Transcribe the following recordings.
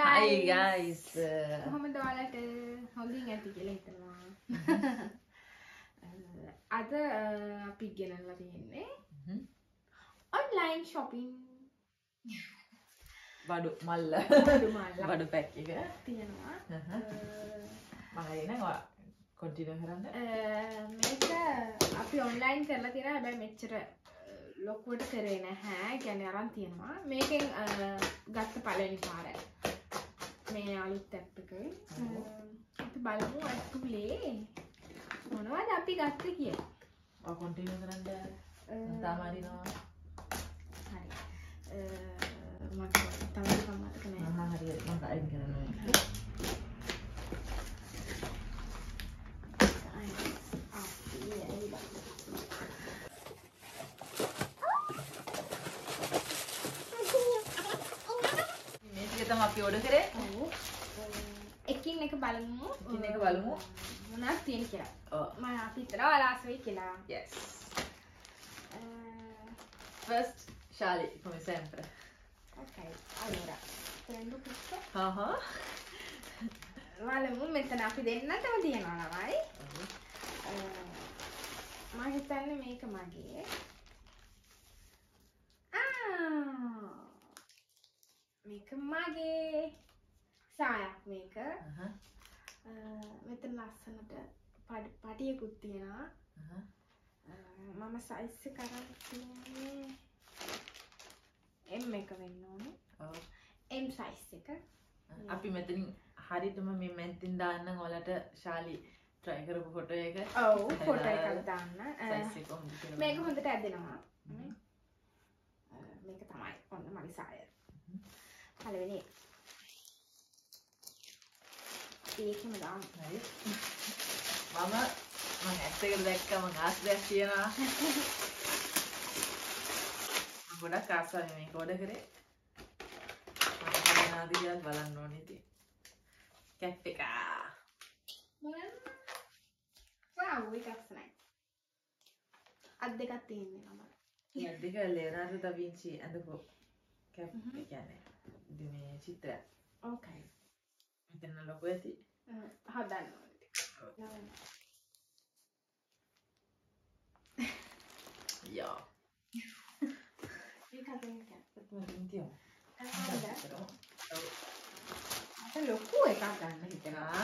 Hi guys. කොහොමද ඔයාලට හොඳින් ඇති කියලා හිතනවා. අද අපි ගෙනල්ලා තියෙන්නේ online shopping. බඩු මල්ල. බඩු පැක් එක තියෙනවා. මම හරිනේ ඔයා කන්ටිනියු කරන්න. මේක අපි online කරලා තියෙනවා. හැබැයි මෙච්චර ලොකුවට කරේ නැහැ. කියන්නේ අරන් තියෙනවා. මේකෙන් ගත්ත පළවෙනි පාරයි. මේ අලුත් ඇප් එක. අපි බලමු අතුලේ මොනවද අපි ගත්තේ කියලා. ඔය කන්ටිනියු කරන්න තාමාරිනවා. හරි. මට තමයි මතක නැහැ. හරියට මම අයින් කරනවා. අපි ඕඩර් කරේ. ඔව්. එකින් එක බලමු. එකින් එක බලමු. මොනවද තියෙන්නේ කියලා. ඔව්. මම අපි හිතනවා ලාස් වෙයි කියලා. Yes. First, Shali, come sempre. Okay. Allora, prendo questo. බලමු මෙතන අපි දෙන්නටම තියනවා ළමයි. මම හිතන්නේ මේක මගේ. මේක මගේ සායක් මේක. මෙතන ලස්සනට පටියකුත් තියෙනවා. මම සයිස් එක අරන් තියන්නේ M එක වෙන්න ඕනේ. ඔව්. M සයිස් එක. අපි මෙතනින් හරියටම මේ මෙන්තින් දාන්න ඔයාලට ශාලි try කරපු ෆොටෝ එක. ඔව් ෆොටෝ එකක් දාන්න. සයිස් එක හොඳට කියලා. මේක හොඳට ඇදෙනවා. මේක තමයි ඔන්න මගේ සාය. පළවෙනි ඒකම දාන්න. හරි. මම ඇස් එකට දැක්කම ආස්දයක් තියනවා. මම ගොඩක් ආසයි මේක ඕඩර් කරේ. මම හදනාද කියලා බලන්න ඕනේ ඉතින්. කැප් එක. මොනවාද? වව් ඒක අස්සනයි. අත් දෙකක් තියෙනවා මම. මේ දෙක ලෙනාඩෝ දා වින්චි ඇඳපු කැප් එක කියන්නේ. ඉතින් මේ චිත්‍රය. ඕකේ. මෙතන ලොකු ඇති. හදන්න ඕනේ. Ja. ඒක හදන්න කැප්. මෙතන තියමු. අත ලොකු එකක් ගන්න හිතනවා.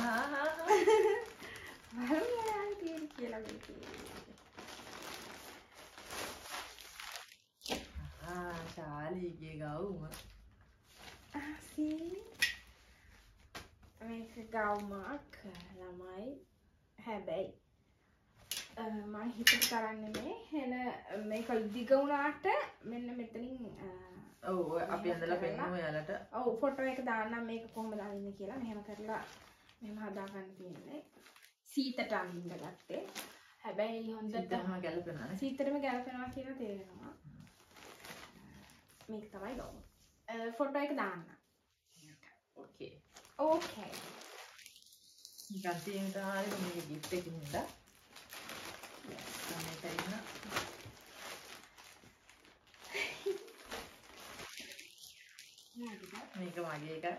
බලන්න තියෙන කියලා ශාලිගේ ගවුම. see මේක ගවුමක් ළමයි හැබැයි මම හිතට කරන්නේ මේ හෙන මේක දිග වුණාට මෙන්න මෙතනින් ඔව් අපි ඇඳලා පෙන්නමු ඔයාලට. ඔව් ෆොටෝ එක දාන්නම් මේක කොහොමද අඳින්නේ කියලා. මෙහෙම කරලා මෙහෙම හදා ගන්න තියෙන්නේ. සීතට අඳින්න ගත්තේ. හැබැයි හොඳට සීතටම ගැලපෙනවා නේ. සීතටම ගැලපෙනවා කියලා තේරෙනවා. මේක තමයි ගවුම. ෆොටෝ එක දාන්න. ඕකේ. ඕකේ. නිකන් තියෙන තාලෙ මේක gift එකකින් ඉඳලා. තමයි තරින්න. මේක මගේ එක.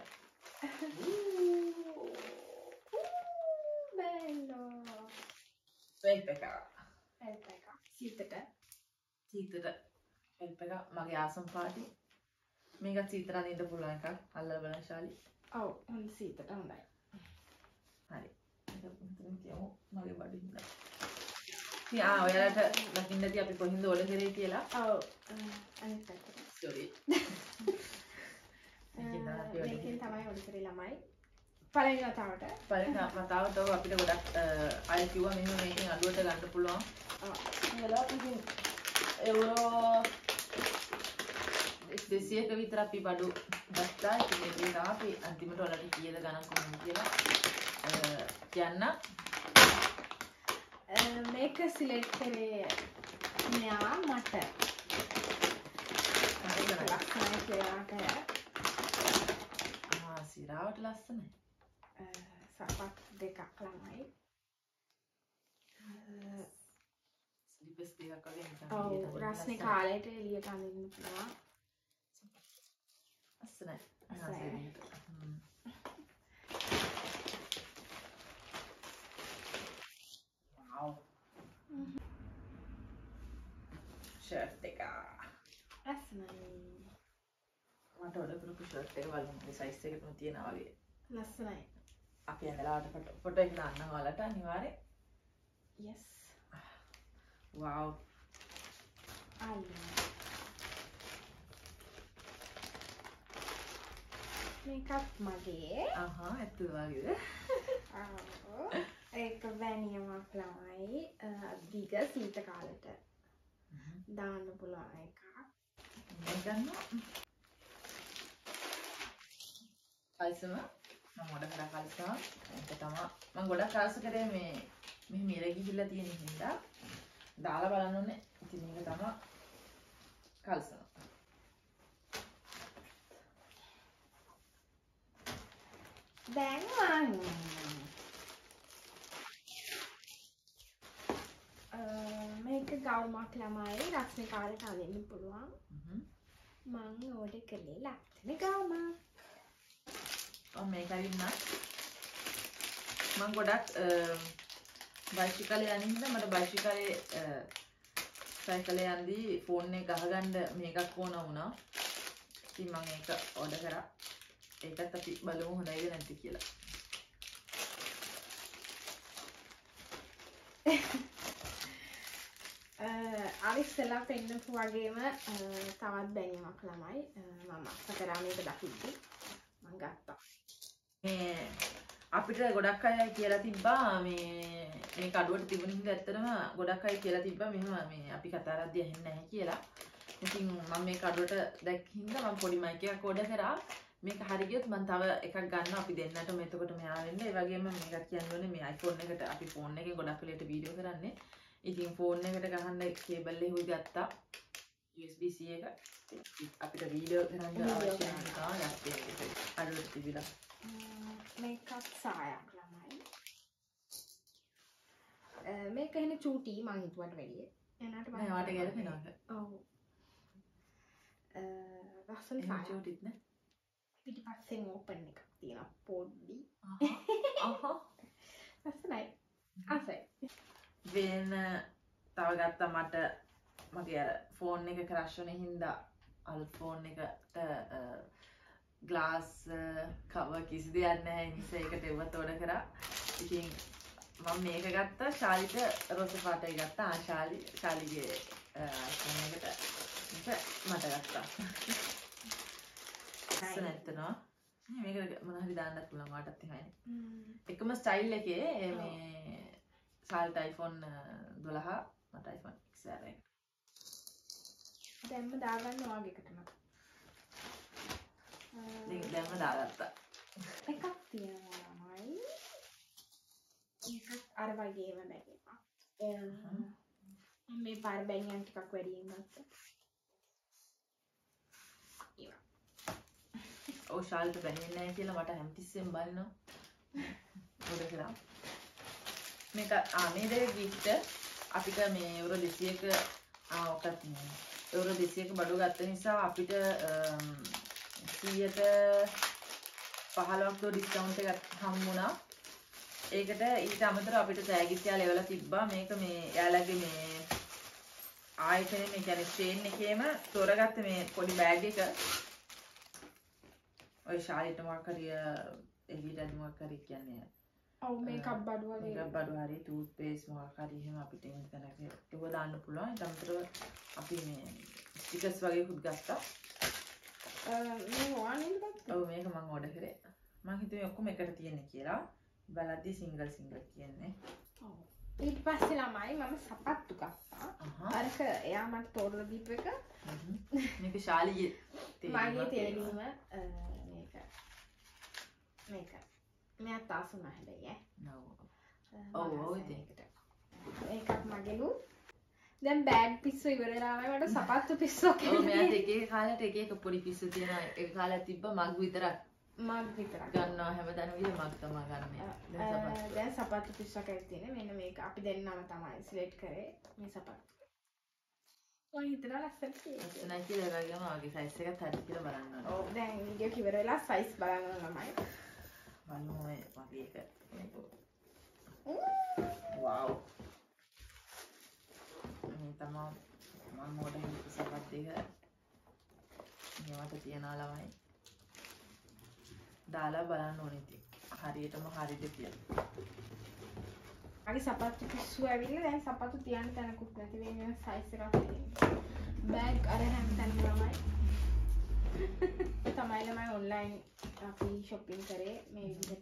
බෙල්ලෝ. ෆෙල්ප් එක. සීතට. ෆෙල්ප් එක මගේ ආසම් පාටි. මේක සීතල අඳින්න පුළුවන් එකක්. අල්ලලා බලන්න ශාලි. ඔව් හොඳ සීතට හොඳයි. හරි. ඒක මෙතන තියමු මගේ බඩින්න. ඉතින් ඔයාලට දකින්නදී අපි කොහින්ද ඕඩර් කරේ කියලා. ඔව්. අනිත් පැත්තට. sorry. මේකෙන් තමයි ඕඩර් කරේ ළමයි. පළවෙනි වතාවට අපිට ගොඩක් අය කිව්වා මෙහෙම මේකෙන් අඩුවට ගන්න පුළුවන්. කියලා ඉතින් යුරෝ 200ක විතර අපි බඩු ගත්තා. ඉතින් ඒක තමයි අපි අන්තිමට ඔයාලට කීයද ගණන් කොහොමද කියලා කියන්න. මේක සිලෙක්ට් කරේ මෙයා මට. ලස්සනයි කියලා. සිරාවට ලස්සනයි. සපත් දෙකක් ළමයි. ස්ලිපර්ස් දෙකක් වගේ නිකන්. ඔව් රස්නේ කාලේට එළියට අඳින්න පුළුවන්. ලස්සනයි. මට ඔඩ කරපු ෂර්ට් එක බලමු. මේ සයිස් එකටම තියෙනවා වගේ. ලස්සනයි. අපි ඇඳලාට ෆොටෝ එක දාන්නම් ඔයාලට අනිවාර්යෙන්. yes wow මේකත් මගේ ඇත්ත වගේද? ඒක වැනියමක් ළමයි දිග සීත කාලෙට දාන්න පුළුවන් එකක්. මේ ගන්නවා. අයිසම මම ඔඩ කරා කල්සා. ඒක තමයි මම ගොඩක් ආස කරේ මේ මිර ගිහිල්ලා තියෙන හින්දා දාලා බලන්න ඕනේ. ඉතින් මේක තමයි කල්සම. දැන් මේක ගවුමක් ළමයි රස්නේ කාලේට අදින්න පුළුවන්. මං ඕඩර් කළේ ලක්ෂණ ගවුමක්. මේක අරින්න මම ගොඩක් බයිසිකලේ යන හින්දා මට බයිසිකලේ සයිකලේ යන්දී ෆෝන් එක ගහගන්න මේකක් ඕන වුණා. ඉතින් මම ඒක ඕඩර් කරා. ඒකත් අපි බලමු හොඳයිද නැද්ද කියලා. අරිස්සලා පෙන්නපු වගේම තවත් බැනියමක් ළමයි මම අස්සකරා මේක දකිද්දි මම ගත්තා. මේ අපිට ගොඩක් අය කියලා තිබ්බා මේ කඩුවට තිබුණ හින්දා ඇත්තටම ගොඩක් අය කියලා තිබ්බා මෙහෙම මේ අපි කතා කරද්දී ඇහෙන්නේ නැහැ කියලා. ඉතින් මම මේ කඩුවට දැක්ක හින්දා මම පොඩි මයික් එකක් ඕඩර් කරා. මේක හරි ගියොත් මම තව එකක් ගන්නවා අපි දෙන්නටම එතකොට මෙයා වෙන්න. ඒ වගේම මේකක් කියන්න ඕනේ මේ iPhone එකට අපි ෆෝන් එකෙන් ගොඩක් වෙලට වීඩියෝ කරන්නේ. ඉතින් ෆෝන් එකට ගහන්න කේබල් එක ගත්තා. USB-C එක අපිට වීඩියෝ කරන්න අවශ්‍ය නිසා යත්තේ අඩුවට තිබිලා. මේකත් සායක් ළමයි. මේක එන්නේ චූටි මං හිතුවට වැඩිය. එනකට මම වාට ගැලපෙනවද? ඔව්. ලස්සන සායක්. චූටිත් නේ. පිටිපස්සෙන් ඕපන් එකක් තියෙනවා පොඩි. ලස්සනයි. ආසයි. වෙන තව ගත්තා මට මගේ අර ෆෝන් එක ක්‍රැෂ් වුණේ හින්දා අලුත් ෆෝන් එකට ග්ලාස් කවර් කිසි දෙයක් නැහැ නිසා ඒකට එව්වත් ඕඩර් කරා. ඉතින් මම මේක ගත්තා ශාලිට රෝස පාටයි ගත්තා. ශාලිගේ ෆෝන් එකට මට ගත්තා. නැත්තනවා මේක මොන හරි දාන්නත් පුළුවන් වාටත් එහෙමයි. එකම ස්ටයිල් එකේ මේ ශාලිට iPhone 12 මට iPhone XR එක. දැන්ම දාගන්න වාගේකටම. දැන්ම දාගත්තා. එකක් තියෙනවා ළමයි. ඒකත් අර වගේම බැගේපා. මේ පාර බැනියන් ටිකක් වැඩියෙන් ගත්තා. ඔව් ශාලිට බැනියන් නැහැ කියලා මට හැමතිස්සෙම බලනවා. ඕඩර් කරා. මේක මේ දෙක ගිෆ්ට් අපිට මේ යුරෝ 200ක ඔකත් යුරෝ 200ක බඩු ගත්ත නිසා අපිට 100ට 15ක් ඩිස්කවුන්ට් එකක් හම්බුණා. ඒකට ඊට අමතරව අපිට තෑගිත් යාල එවලා තිබ්බා. මේක මේ යාලගේ මේ ආයතනයේ මේ කියන්නේ SHEIN එකේම තෝරගත්ත මේ පොඩි බෑග් එක. ඔය ශාලිට මොකක් හරි එළියට මොකක් හරි කියන්නේ ඔව් මේකප් බඩු වගේ මේකප් බඩු හරි ටූත් පේස්ට් මොකක් හරි එහෙම අපිට එන්න තැනක ඒක දාන්න පුළුවන්. ඊට අමතරව අපි මේ ස්ටිකර්ස් වගේකුත් ගත්තා. මේ ඕනෙන් ගත්තා. ඔව් මේක මම ඕඩර් කරේ. මම හිතුවේ ඔක්කොම එකට තියෙන්නේ කියලා. බලද්දි සිංගල් කියන්නේ. ඔව්. ඊට පස්සේ ළමයි මම සපත්තු ගත්තා. අරක එයා මට තෝරලා දීපු එක. මේක ශාලියේ මගේ තේරීම මේක මෙයාත් ආසුණා හැබැයි ඔව් ඉතින් ඒකත් මගේලු. දැන් බෑග් පිස්සු ඉවර වෙලා මට සපත්තු පිස්සු ඔව් මෙයාට එක එක කාලයට එක එක පොඩි පිස්සු තියෙනවා. එක කාලයක් තිබ්බ මග් විතරක් ගන්නවා හැමදාම විදිහ මග් තමයි ගන්නෙ. දැන් සපත්තු පිස්සුවක් ඇවිත් තියෙන්නේ. මෙන්න මේක අපි දෙන්නම තමයි සිලෙක්ට් කරේ මේ සපත්තු. ඔය හිතලා ලස්සනට තියෙනවා. ලස්සනයි කියලා ඒ වගේම ආගේ සයිස් එකත් හරිද කියලා බලන්න ඕනේ. ඔව් දැන් වීඩියෝ ඉවර වෙලා සයිස් බලන්න ළමයි. බලමු මේ වගේ එක. වව්. මේ තමයි මම මොඩ හිතේ සපත් දෙක. මේවට තියනවා ළමයි. දාලා බලන්න ඕනේ ඉතින්. හරියටම හරියද කියලා. මගේ සපත්තු පිස්සු ඇවිල්ලා දැන් සපත්තු තියන්න තැනකුත් නැති වෙන වෙන සයිස් එකක් තියෙනවා. බෑග් අර හැම තැනම ළමයි. තමයි ළමයි ඔන්ලයින් අපි shopping කරේ මේ විදිහට.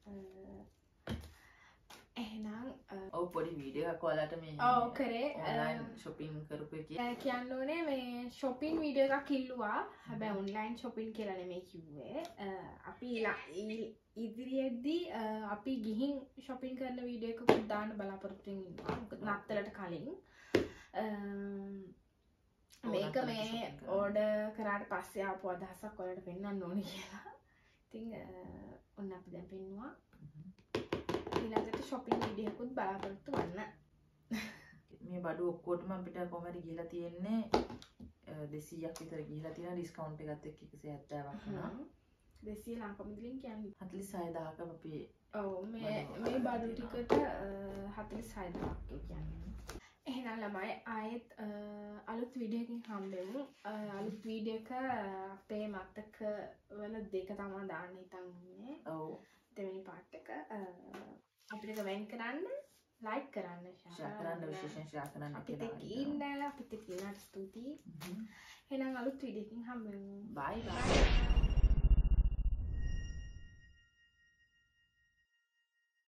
එහෙනම් ඔව් පොඩි වීඩියෝ එකක් ඔයාලට මේ ඔව් කරේ ඔන්ලයින් shopping කරපු එකේ කියන්න ඕනේ මේ shopping වීඩියෝ එකක් ඉල්ලුවා. හැබැයි ඔන්ලයින් shopping කියලා නෙමෙයි කිව්වේ. අපි ඉදිරියේදී අපි ගිහින් shopping කරන වීඩියෝ එකක් දාන්න බලාපොරොත්තු වෙනවා. නත්තලට කලින් මේක මේ ඕඩර් කරාට පස්සේ ආපු අදහසක් ඔයාලට පෙන්වන්න ඕනේ කියලා. ඉතින් ඔන්න අපි දැන් පෙන්නුවා. ඊළඟට shopping වීඩියෝ එකකුත් බලාපොරොත්තු වෙන්න. මේ බඩු ඔක්කොටම අපිට කොහමද ගිහලා තියෙන්නේ 200ක් විතර ගිහලා තියෙනවා ඩිස්කවුන්ට් එකත් එක්ක 170ක් වුණා. 200 ලංකා මුදලින් කියන්නේ 46000ක අපි ඔව් මේ බඩු ටිකට 46000ක් කියන්නේ. එහෙනම් ළමයි ආයෙත් අලුත් වීඩියෝ එකකින් හම්බෙමු. අලුත් වීඩියෝ එක අපේ මතක වල දෙක තමයි දාන්න හිතන් ඉන්නේ. ඔව්. දෙවෙනි පාර්ට් එක අපිට කමෙන්ට් කරන්න, ලයික් කරන්න, ෂෙයා කරන්න, විශේෂයෙන් ෂෙයා කරන්න අපිට ඉන්න අපිට කියන්න ස්තුතියි. එහෙනම් අලුත් වීඩියෝ එකකින් හම්බෙමු. බයි බයි.